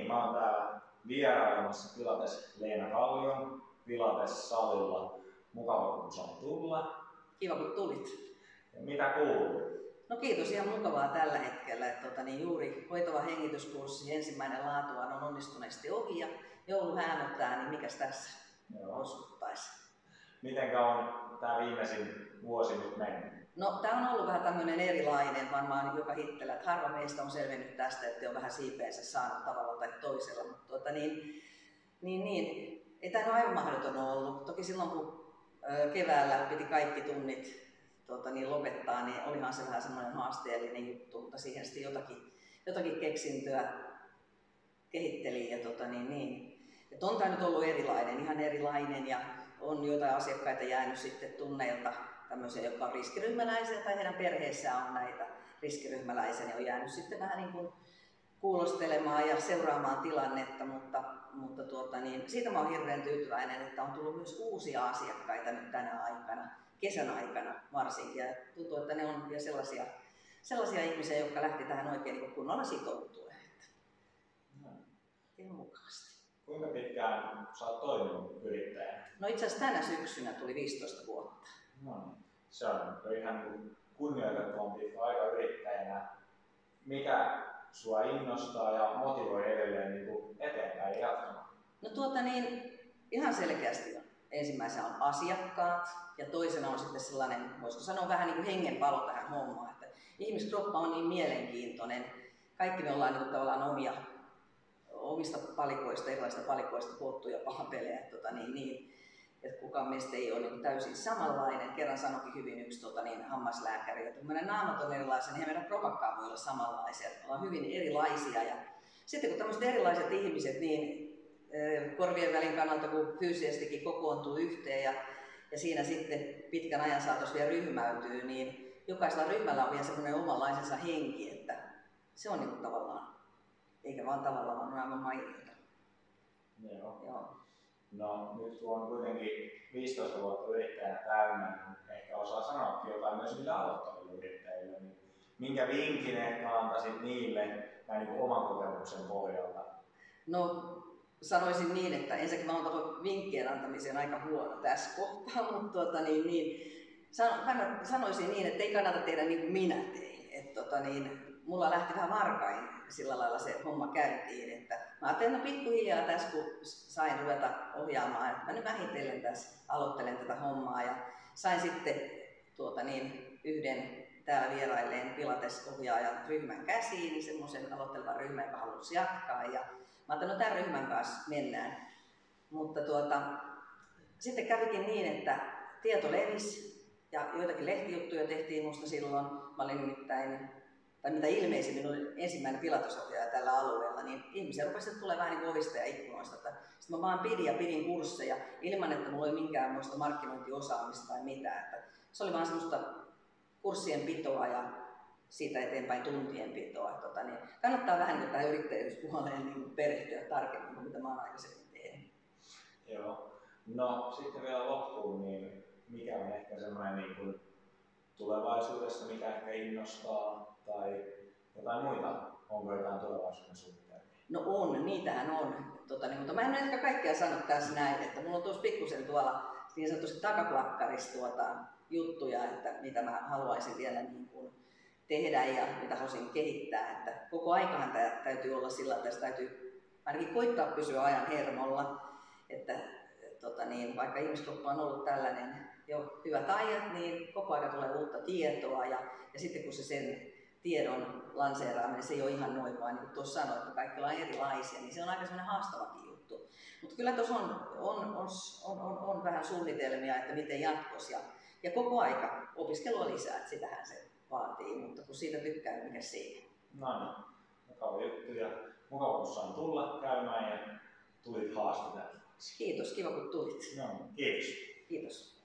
mä oon täällä vierailemassa Pilates Leena Kallion Pilates-salilla. Mukava kun sain tulla. Kiva kun tulit. Ja mitä kuuluu? No kiitos, ihan mukavaa tällä hetkellä. Juuri hoitava hengityskurssi, ensimmäinen laatuaan on onnistuneesti ohi ja joulu häämöttää, niin mikäs tässä oskuttaisi? Mitenkä on tää viimeisin vuosi nyt mennyt? No tää on ollut vähän tämmöinen erilainen varmaan joka hittellä, että harva meistä on selvinnyt tästä, että on vähän siipeensä saanut tavalla tai toisella, mutta ei tämä aivan mahdoton ollut. Toki silloin kun keväällä piti kaikki tunnit lopettaa, niin olihan se vähän semmoinen haasteellinen juttu, mutta siihen sitten jotakin keksintöä kehitteli Että on tämä nyt ollut erilainen, ihan erilainen ja on joitain asiakkaita jäänyt sitten tunneilta tämmöisiä, jotka on riskiryhmäläisiä tai heidän perheessään on näitä riskiryhmäläisiä, niin on jäänyt sitten vähän niin kuin kuulostelemaan ja seuraamaan tilannetta, mutta siitä mä oon hirveän tyytyväinen, että on tullut myös uusia asiakkaita nyt tänä aikana, kesän aikana varsinkin. Ja tuntuu, että ne on vielä sellaisia ihmisiä, jotka lähti tähän oikein niin kunnolla sitoutuen. Ihan mukaasti. Kuinka pitkään sä oot toiminut yrittäjänä? No itse asiassa tänä syksynä tuli 15 vuotta. No, se on ihan kunnioitettavan pitkä aika yrittäjänä. Mikä sua innostaa ja motivoi edelleen eteenpäin ja jatkamaan? No ihan selkeästi on. Ensimmäisenä on asiakkaat ja toisena on sitten sellainen, voisiko sanoa vähän niin kuin hengenpalo tähän hommaan, että ihmiskroppa on niin mielenkiintoinen. Kaikki me ollaan tavallaan omista palikoista, erilaisista palikoista koottuja pahapelejä, että kukaan meistä ei ole täysin samanlainen. Kerran sanoikin hyvin yksi hammaslääkäri, että kun meidän naamat on erilaisia, niin meidän kropakkaan voi olla samanlaisia. Me ollaan hyvin erilaisia ja sitten kun tämmöiset erilaiset ihmiset niin korvien välin kannalta kun fyysisestikin kokoontuu yhteen ja siinä sitten pitkän ajan saatossa vielä ryhmäytyy, niin jokaisella ryhmällä on vielä semmoinen omanlaisensa henki, että se on tavallaan, eikä vaan tavallaan, vaan on aivan mainiota. Joo. No nyt kun on kuitenkin 15 vuotta yrittäjänä täynnä, niin ehkä osaa sanoakin jotain myös niille aloittaville yrittäjille. Niin minkä vinkin ehkä antaisit niille näin oman kokemuksen pohjalta? No sanoisin niin, että ensinnäkin mä oon vinkkien antamiseen aika huono tässä kohtaa, mutta sanoisin niin, että ei kannata tehdä niin kuin minä tein. Mulla lähti vähän varkain sillä lailla se homma käyntiin, että mä ajattelin, että pikkuhiljaa tässä kun sain ruveta ohjaamaan, että mä nyt vähitellen tässä aloittelen tätä hommaa ja sain sitten yhden täällä vierailleen Pilates-ohjaajan ryhmän käsiin, niin semmoisen aloittelevan ryhmän, joka halusi jatkaa ja mä ajattelin, että tämän ryhmän kanssa mennään. Mutta sitten kävikin niin, että tieto levisi ja joitakin lehtijuttuja tehtiin musta silloin. Mä olin nimittäin, tai mitä ilmeisimmin olin ensimmäinen Pilates-ohjaaja tällä alueella, niin ihmisiä rupesi tulemaan vähän niin kuin ovista ja ikkunoista. Sitten mä vaan pidin kursseja ilman, että mulla oli minkäänmoista markkinointiosaamista tai mitään. Että se oli vaan semmoista kurssien pitoa ja siitä eteenpäin tuntien pitoa. Kannattaa vähän niin tähän yrittäjyyspuoleen perehtyä tarkemmin kuin mitä mä oon aikaisemmin tehnyt. Joo. No sitten vielä loppuun, niin mikä on ehkä semmoinen tulevaisuudessa, mikä ehkä innostaa tai jotain muita? Onko jotain tulevaisuuden suunnitelmia? No on, niitähän on. Mutta mä en ole ehkä kaikkea sano tässä näin, että mulla on tuossa pikkusen tuolla niin sanotusti takaplakkarissa juttuja, että mitä mä haluaisin vielä tehdä ja mitä haluaisin kehittää. Että koko aikahan täytyy olla sillä, että tässä täytyy ainakin koittaa pysyä ajan hermolla. Että vaikka ihmiskroppa on ollut tällainen jo hyvät ajat, niin koko ajan tulee uutta tietoa ja sitten kun se sen tiedon lanseeraaminen, se ei ole ihan noin vaan, niin kuin tuossa sanoin, että kaikki ollaan erilaisia, niin se on aika sellainen haastavakin juttu. Mutta kyllä tuossa on vähän suunnitelmia, että miten jatkossa ja koko aika opiskelua lisää, että sitähän se vaatii, mutta kun siitä tykkää, niin mikä siinä. No niin, mukava juttu ja mukava kun saan tulla käymään ja tulit haastateltavaksi. Kiitos, kiva kun tulit. No, kiitos. Kiitos.